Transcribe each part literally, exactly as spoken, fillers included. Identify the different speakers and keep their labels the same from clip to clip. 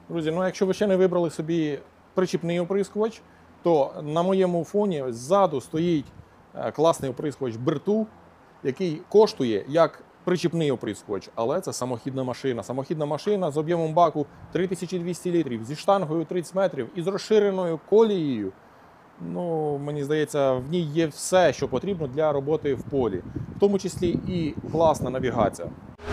Speaker 1: Друзі, ну якщо ви ще не вибрали собі причіпний оприскувач, то на моєму фоні ззаду стоїть класний оприскувач Bertu, який коштує як причіпний оприскувач, але це самохідна машина. Самохідна машина з об'ємом баку три тисячі двісті літрів, зі штангою тридцять метрів і з розширеною колією. Ну, мені здається, в ній є все, що потрібно для роботи в полі, в тому числі і класна навігація.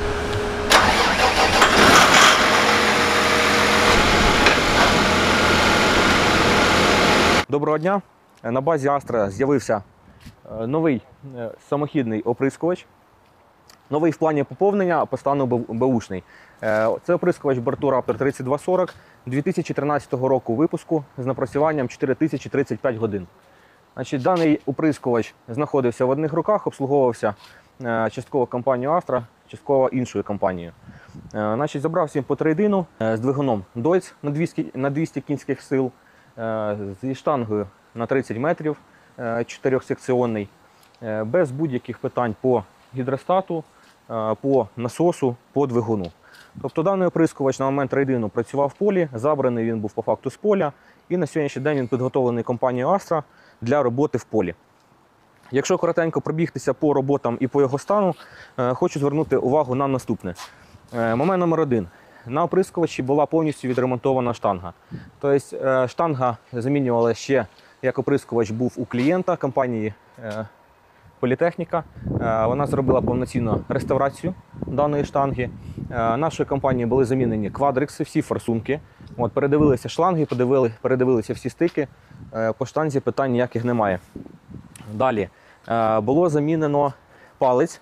Speaker 2: Доброго дня! На базі Astra з'явився новий самохідний оприскувач. Новий в плані поповнення, по стану беушний. Це оприскувач Bertu Raptor тридцять два сорок дві тисячі тринадцятого року випуску з напрацюванням чотири тисячі тридцять п'ять годин. Значить, даний оприскувач знаходився в одних руках, обслуговувався частково компанією Astra, частково іншою компанією. Значить, забрався він по трейдину з двигуном Deutz на двісті кінських сил, зі штангою на тридцять метрів, чотирьохсекціонний, без будь-яких питань по гідростату, по насосу, по двигуну. Тобто даний оприскувач на момент трейдину працював в полі, забраний він був по факту з поля, і на сьогоднішній день він підготовлений компанією Astra для роботи в полі. Якщо коротенько пробігтися по роботам і по його стану, хочу звернути увагу на наступне. Момент номер один. На оприскувачі була повністю відремонтована штанга. Тобто штанга замінювала ще, як оприскувач був у клієнта компанії Політехніка. Вона зробила повноцінну реставрацію даної штанги. Нашою компанією були замінені квадрикси, всі форсунки. От, передивилися шланги, передивили, передивилися всі стики. По штанзі питань ніяких немає. Далі було замінено палець.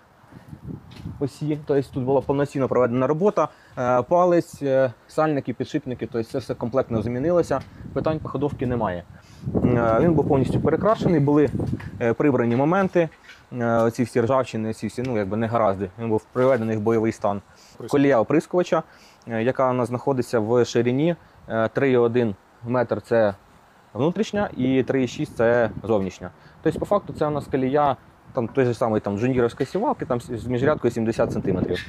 Speaker 2: Осі, тобто тут була повноцінно проведена робота. Палець, сальники, підшипники, тобто це все комплектно замінилося. Питань по ходовці немає. Він був повністю перекрашений, були прибрані моменти, ці всі ржавчини, ці всі, ну, якби негаразди. Він був приведений в бойовий стан. Колія оприскувача, яка у нас знаходиться в ширині три і один метр – це внутрішня і три і шість – це зовнішня. Тобто, по факту, це у нас колія там той же самий там джуніорської сівалки, там з міжрядкою сімдесят сантиметрів.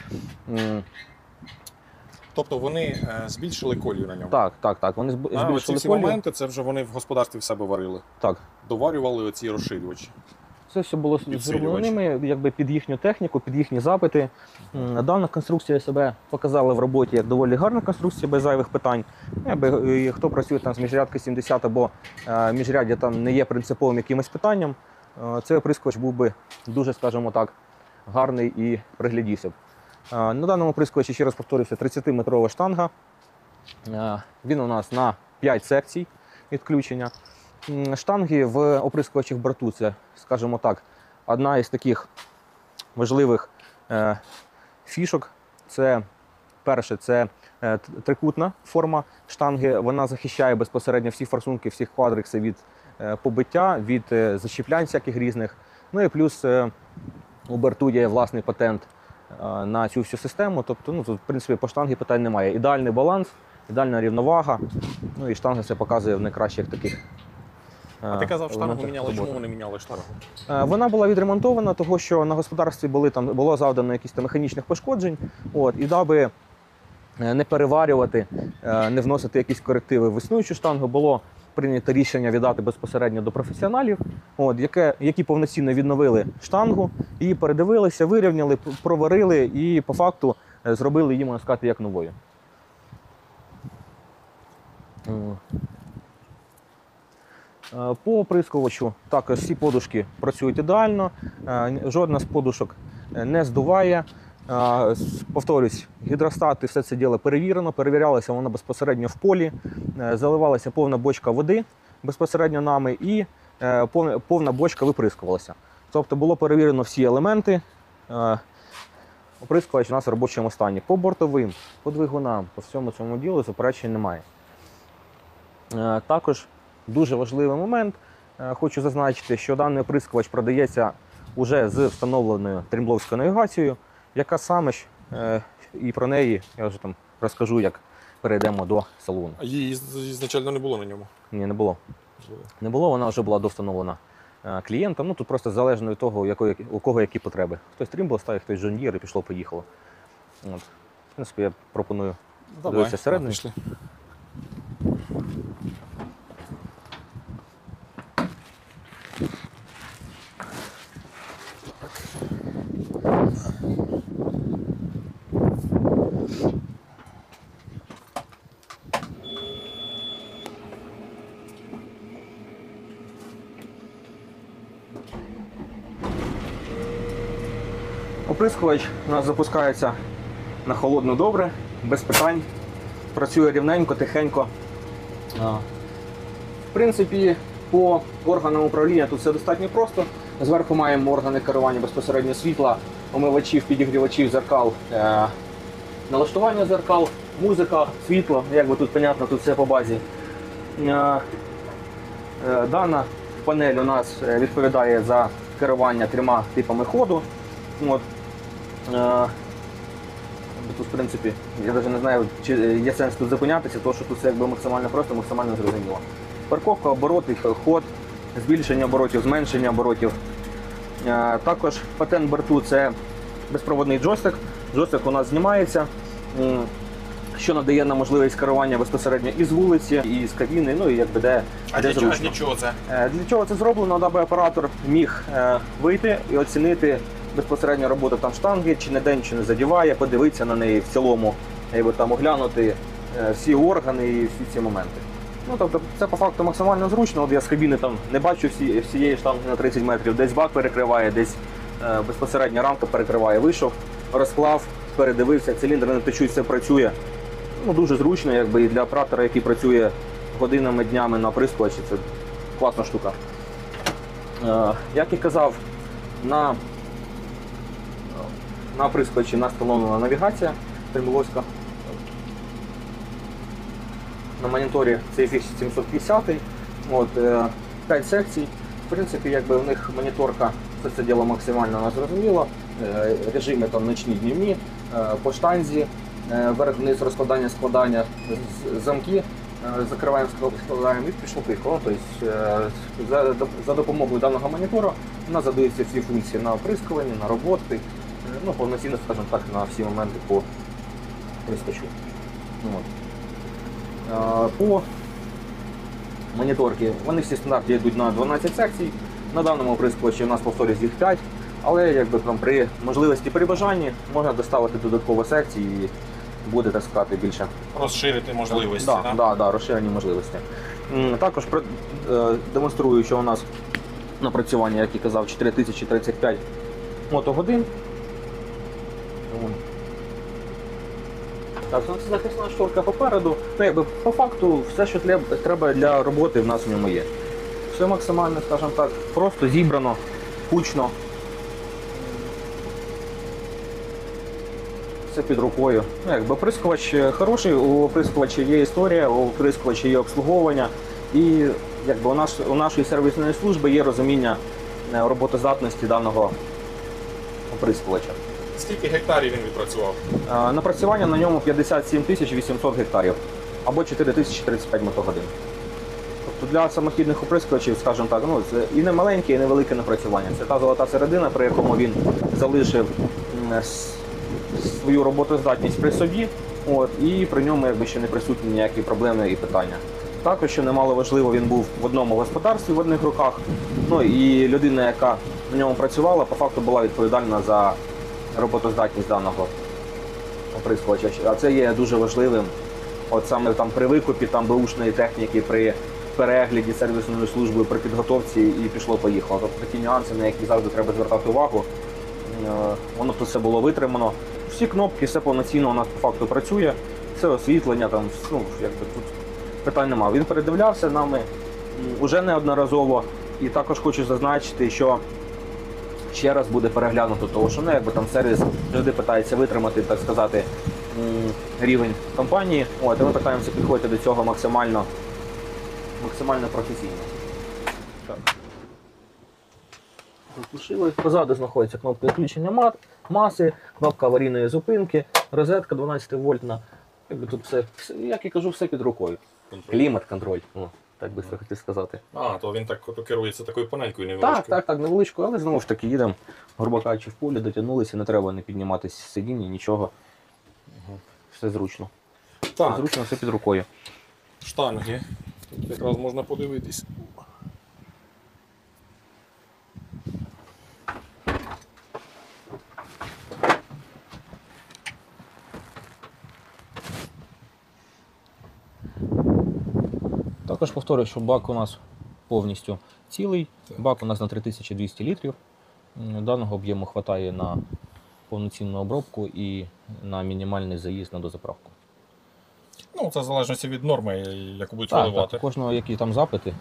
Speaker 1: Тобто вони е, збільшили колію на ньому?
Speaker 2: Так, так, так. Вони збільшили
Speaker 1: а, ці всі
Speaker 2: колію.
Speaker 1: моменти, це вже вони в господарстві в себе варили?
Speaker 2: Так.
Speaker 1: Доварювали оці розширювачі?
Speaker 2: Це все було зроблено ними, якби під їхню техніку, під їхні запити. Дана конструкція себе показала в роботі як доволі гарна конструкція, без зайвих питань. Якби, хто працює там з міжрядки сімдесят або е, міжряддя там не є принциповим якимось питанням, цей оприскувач був би дуже, скажімо так, гарний і приглядівся б. На даному оприскувачі, ще раз повторюся, тридцятиметрова штанга. Він у нас на п'ять секцій відключення. Штанги в оприскувачах Bertu – це, скажімо так, одна із таких важливих фішок. Це, перше, це трикутна форма штанги. Вона захищає безпосередньо всі форсунки, всіх квадрикси від побиття, від защіплянь всяких різних. Ну і плюс у Bertu є власний патент на цю всю систему. Тобто, ну, тут, в принципі, по штангі питань немає. Ідеальний баланс, ідеальна рівновага. Ну і штанга це показує в найкращих таких.
Speaker 1: А ти казав, штангу міняли. Чому вони міняли штангу?
Speaker 2: Вона була відремонтована, тому що на господарстві були, там, було завдано якісь там механічних пошкоджень. От, і даби не переварювати, не вносити якісь корективи в існуючу штангу, було прийнято рішення віддати безпосередньо до професіоналів, от, яке, які повноцінно відновили штангу, її передивилися, вирівняли, проварили і по факту зробили її, можна сказати, як новою. По оприскувачу також всі подушки працюють ідеально, жодна з подушок не здуває. Повторюсь, гідростати, все це діло перевірено, перевірялося воно безпосередньо в полі, заливалася повна бочка води безпосередньо нами і повна бочка виприскувалася. Тобто було перевірено всі елементи, оприскувач у нас в робочому стані. По бортовим, по двигунам, по всьому цьому ділу заперечень немає. Також дуже важливий момент, хочу зазначити, що даний оприскувач продається вже з встановленою трімбловською навігацією, яка саме ж, е, і про неї я вже там розкажу, як перейдемо до салону.
Speaker 1: А її ізначально не було на ньому?
Speaker 2: Ні, не було. Не було, вона вже була довстановлена е, клієнтом. Ну, тут просто залежно від того, якої, у кого які потреби. Хтось трімбл ставить, хтось John Deere і пішло-поїхало. От. В принципі, я пропоную
Speaker 1: Давай,
Speaker 2: Дивіться, всередині.
Speaker 1: пішли.
Speaker 2: Оприскувач у нас запускається на холодну добре, без питань. Працює рівненько, тихенько. А, В принципі, по органам управління тут все достатньо просто. Зверху маємо органи керування безпосередньо світла, омивачів, підігрівачів, зеркал, е, налаштування зеркал, музика, світло, як би тут понятно, тут все по базі. Е, е, Дана панель у нас відповідає за керування трьома типами ходу. От. Е, Тут, в принципі, я навіть не знаю, чи є сенс тут зупинятися, тому що тут все якби максимально просто, максимально зрозуміло. Парковка, обороти, ход, збільшення оборотів, зменшення оборотів. Е, Також патент борту – це безпроводний джойстик. Джойстик у нас знімається, м, що надає нам можливість керування безпосередньо і з вулиці, і з кабіни, ну і якби де,
Speaker 1: А
Speaker 2: де
Speaker 1: для чого,
Speaker 2: зручно.
Speaker 1: для чого це?
Speaker 2: Е, Для чого це зроблено, аби оператор міг е, вийти і оцінити безпосередньо роботу там штанги, чи не день, чи не задіває, подивитися на неї в цілому, якби там оглянути е, всі органи і всі ці моменти. Ну, тобто це по факту максимально зручно. От я з кабіни там не бачу всі, всієї штанги на тридцять метрів, десь бак перекриває, десь е, безпосередньо рамка перекриває. Вийшов, розклав, передивився, циліндр не течуть, все працює. Ну, дуже зручно, якби і для оператора, який працює годинами, днями на оприскувачі, це класна штука. Е, як і казав, на, на оприскувачі настановлена навігація Терміловська. На моніторі це еф ікс сімсот п'ятдесят, от, е, п'ять секцій. В принципі, якби у них моніторка, це все діло максимально нас зрозуміло. Е, режими там ночні, днівні, е, по штанзі, е, вверх-вниз розкладання, складання, з- замки, е, закриваємо, складаємо і пішло пішло. Тобто, е, за, за допомогою даного монітора у нас задаються всі функції на оприскуванні, на роботи, е, ну, повноцінно, скажімо так, на всі моменти по прискочу. От. Е, По моніторки, вони всі стандартні йдуть на дванадцять секцій. На даному оприскувачі у нас, повторюсь, їх п'ять, але якби там при можливості, при бажанні можна доставити додаткові секції і буде, так сказати, більше.
Speaker 1: Розширити можливості.
Speaker 2: Да,
Speaker 1: да?
Speaker 2: да, да, розширені можливості. М, Також про- е, демонструю, що у нас напрацювання, як і казав, чотири тисячі тридцять п'ять мотогодин. М. Так, ну, це захисна шторка попереду. Ну, якби, по факту, все, що для- треба для роботи, в нас в ньому є. Все максимально, скажімо так, просто зібрано, кучно. Все під рукою. Ну, якби оприскувач хороший, у оприскувача є історія, у оприскувача є обслуговування. І якби, у, наш, у нашої сервісної служби є розуміння е, роботоздатності даного оприскувача.
Speaker 1: Скільки гектарів він відпрацював?
Speaker 2: Е, Напрацювання на ньому п'ятдесят сім тисяч вісімсот гектарів або чотири тисячі тридцять п'ять мотогодин. Тобто для самохідних оприскувачів, скажімо так, ну, це і не маленьке, і невелике напрацювання. Це та золота середина, при якому він залишив м, с- свою роботоздатність при собі, от, і при ньому якби, ще не присутні ніякі проблеми і питання. Також, що немало важливо, він був в одному господарстві в одних руках. Ну і людина, яка на ньому працювала, по факту була відповідальна за роботоздатність даного оприскувача. А це є дуже важливим. От саме там при викупі там беушної техніки, при перегляді сервісною службою, при підготовці і пішло-поїхало. Тобто такі нюанси, на які завжди треба звертати увагу. Е, Воно тут все було витримано. Всі кнопки, все повноцінно у нас по факту працює. Все освітлення, там, ну, якби тут питань немає. Він передивлявся нами м, уже неодноразово. І також хочу зазначити, що ще раз буде переглянуто, тому що ну, якби там сервіс завжди питається витримати, так сказати, м, рівень компанії. От, і ми питаємося підходити до цього максимально, максимально професійно. Так. Заглушили. Позаду знаходиться кнопка відключення мат, маси, кнопка аварійної зупинки, розетка дванадцять вольтна. Якби тут все, все, як я кажу, все під рукою. Клімат-контроль, о, так би це хотів сказати.
Speaker 1: А, то він так от керується такою панелькою невеличкою.
Speaker 2: Так, так, так, невеличкою, але знову ж таки їдемо, грубо кажучи, в полі, дотягнулися, не треба не підніматися з сидіння, нічого. Все зручно.
Speaker 1: Так.
Speaker 2: Зручно все під рукою.
Speaker 1: Штанги. Тут якраз можна подивитись.
Speaker 2: Також повторюю, що бак у нас повністю цілий.
Speaker 1: Так.
Speaker 2: Бак у нас на три тисячі двісті літрів. М, Даного об'єму вистачає на повноцінну обробку і на мінімальний заїзд на дозаправку.
Speaker 1: Ну, це в залежності від норми, яку будуть
Speaker 2: Так,
Speaker 1: виливати.
Speaker 2: так, кожного які там запити.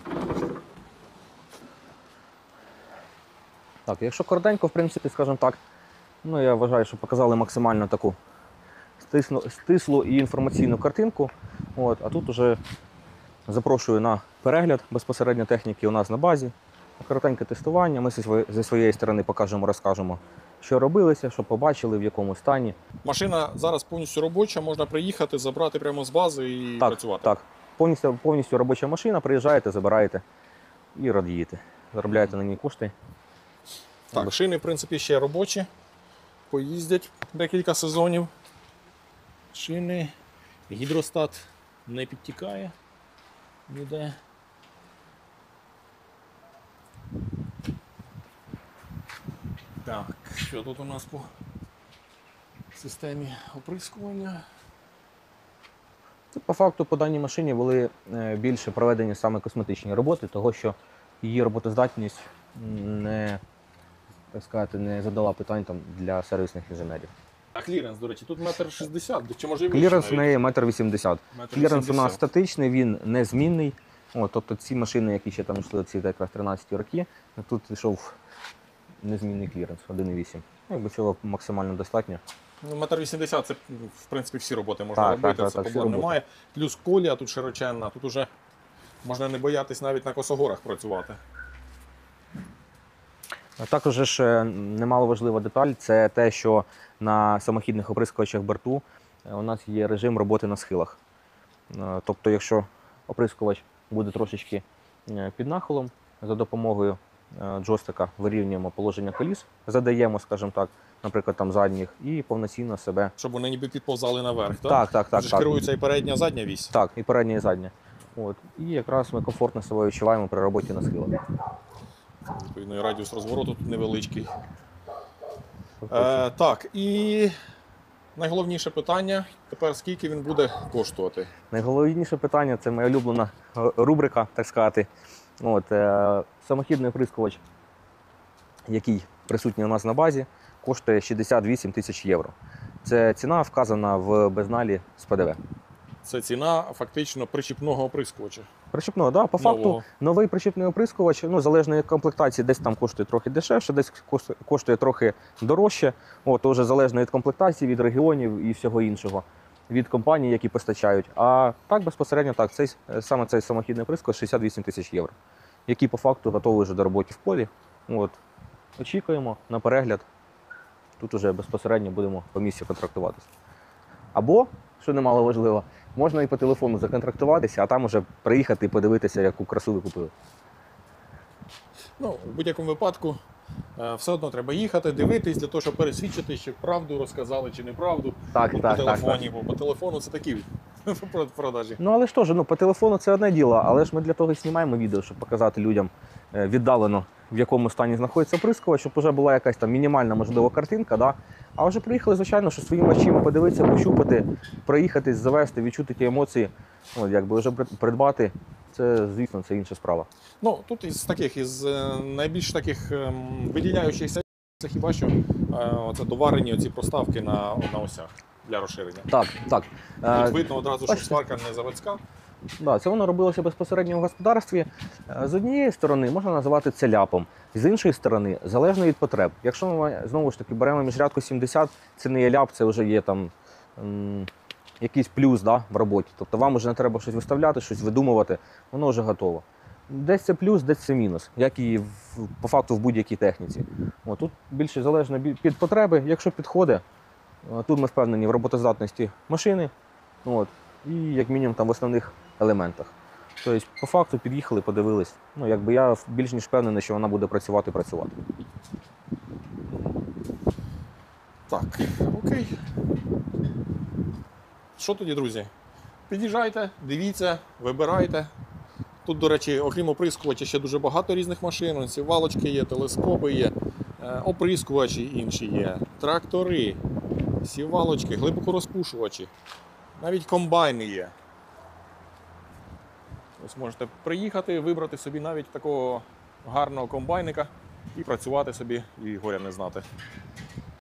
Speaker 2: Так, якщо коротенько, в принципі, скажімо так, ну я вважаю, що показали максимально таку стислу, стислу і інформаційну картинку. От, а тут уже запрошую на перегляд безпосередньо техніки у нас на базі. Коротеньке тестування. Ми зі своєї, зі своєї сторони покажемо, розкажемо, що робилося, що побачили, в якому стані.
Speaker 1: Машина зараз повністю робоча, можна приїхати, забрати прямо з бази і
Speaker 2: Так,
Speaker 1: працювати.
Speaker 2: так. Повністю, повністю робоча машина, приїжджаєте, забираєте і радієте. Заробляєте на ній кошти.
Speaker 1: Так, шини, в принципі, ще робочі. Поїздять декілька сезонів. Шини, гідростат не підтікає ніде. Так, що тут у нас по системі оприскування?
Speaker 2: Це, по факту, по даній машині були е, більше проведені саме косметичні роботи, того що її роботоздатність не, так сказати, не задала питань там, для сервісних інженерів.
Speaker 1: А кліренс, до речі, тут метр шістдесят, чи може і вище
Speaker 2: Кліренс в
Speaker 1: навіть?
Speaker 2: неї метр вісімдесят.
Speaker 1: Метр
Speaker 2: Кліренс у нас
Speaker 1: вісімдесят.
Speaker 2: статичний, він незмінний. О, тобто ці машини, які ще там йшли, ці якраз тринадцяті роки, тут йшов незмінний кліренс один і вісім. Ну, якби цього максимально достатньо.
Speaker 1: Ну, метр вісімдесят це, в принципі, всі роботи можна
Speaker 2: Так,
Speaker 1: робити,
Speaker 2: так,
Speaker 1: це
Speaker 2: так, всі
Speaker 1: проблем
Speaker 2: роботи.
Speaker 1: немає. Плюс колія тут широченна, тут уже можна не боятись навіть на косогорах працювати.
Speaker 2: А також же ж е, немало важлива деталь, це те, що на самохідних оприскувачах борту е, у нас є режим роботи на схилах. Е, Тобто, якщо оприскувач буде трошечки е, під нахилом, за допомогою е, джойстика вирівнюємо положення коліс, задаємо, скажімо так, наприклад, там задніх, і повноцінно себе.
Speaker 1: Щоб вони ніби підповзали наверх, так?
Speaker 2: Так, так, так.
Speaker 1: Тут ж
Speaker 2: так.
Speaker 1: керується і передня, і задня вісь.
Speaker 2: Так, і передня, і задня. От. І якраз ми комфортно себе відчуваємо при роботі на схилах.
Speaker 1: Відповідно, і радіус розвороту тут невеличкий. Е, так, і найголовніше питання тепер, скільки він буде коштувати?
Speaker 2: Найголовніше питання це моя улюблена е, рубрика, так сказати. От, е, самохідний оприскувач, який присутній у нас на базі, коштує шістдесят вісім тисяч євро. Це ціна вказана в безналі з П Д В.
Speaker 1: Це ціна фактично причіпного оприскувача.
Speaker 2: Причіпного, да, по факту
Speaker 1: Нового.
Speaker 2: новий причіпний оприскувач, ну, залежно від комплектації, десь там коштує трохи дешевше, десь кос- коштує трохи дорожче. От, то вже залежно від комплектації, від регіонів і всього іншого, від компаній, які постачають. А так, безпосередньо, так, цей, саме цей самохідний оприскувач шістдесят вісім тисяч євро, який по факту готовий вже до роботи в полі. От, очікуємо на перегляд. Тут уже безпосередньо будемо по місці контрактуватися. Або, що немало важливо, можна і по телефону законтрактуватися, а там уже приїхати і подивитися, яку красу ви купили.
Speaker 1: Ну, в будь-якому випадку е, все одно треба їхати, дивитись для того, щоб пересвідчити, чи правду розказали, чи неправду.
Speaker 2: Так,
Speaker 1: От
Speaker 2: так,
Speaker 1: по
Speaker 2: так,
Speaker 1: телефоні, бо по телефону це такі продажі.
Speaker 2: Ну але ж теж, ну по телефону це одне діло, але ж ми для того і знімаємо відео, щоб показати людям е, віддалено, в якому стані знаходиться оприскувач, щоб вже була якась там мінімальна, можливо, картинка. Да? А вже приїхали, звичайно, що своїми очима подивитися, пощупати, проїхатись, завести, відчути ті емоції, от, якби вже придбати, це, звісно, це інша справа.
Speaker 1: Ну, тут із таких, із е, найбільш таких ем, виділяючихся, це хіба що е, оце доварені оці проставки на, на осях для розширення.
Speaker 2: Так, так. Е,
Speaker 1: Тут видно одразу, що
Speaker 2: бачите?
Speaker 1: сварка не заводська.
Speaker 2: Да, це воно робилося безпосередньо в господарстві. Е, З однієї сторони можна називати це ляпом, з іншої сторони, залежно від потреб. Якщо ми знову ж таки беремо міжрядку сімдесят, це не є ляп, це вже є там м, якийсь плюс, да, в роботі. Тобто вам вже не треба щось виставляти, щось видумувати, воно вже готово. Десь це плюс, десь це мінус, як і в, по факту в будь-якій техніці. О, тут більше залежно бі- від потреби. Якщо підходить, е, тут ми впевнені в роботоздатності машини. От. І як мінімум там в основних елементах. Тобто, по факту під'їхали, подивились. Ну, якби я більш ніж впевнений, що вона буде працювати працювати.
Speaker 1: Так, окей. що тоді, друзі? Під'їжджайте, дивіться, вибирайте. Тут, до речі, окрім оприскувача, ще дуже багато різних машин. Сівалочки є, телескопи є, е, оприскувачі інші є, трактори, сівалочки, глибокорозпушувачі. Навіть комбайни є. Ось можете приїхати, вибрати собі навіть такого гарного комбайника і працювати собі, і горя не знати.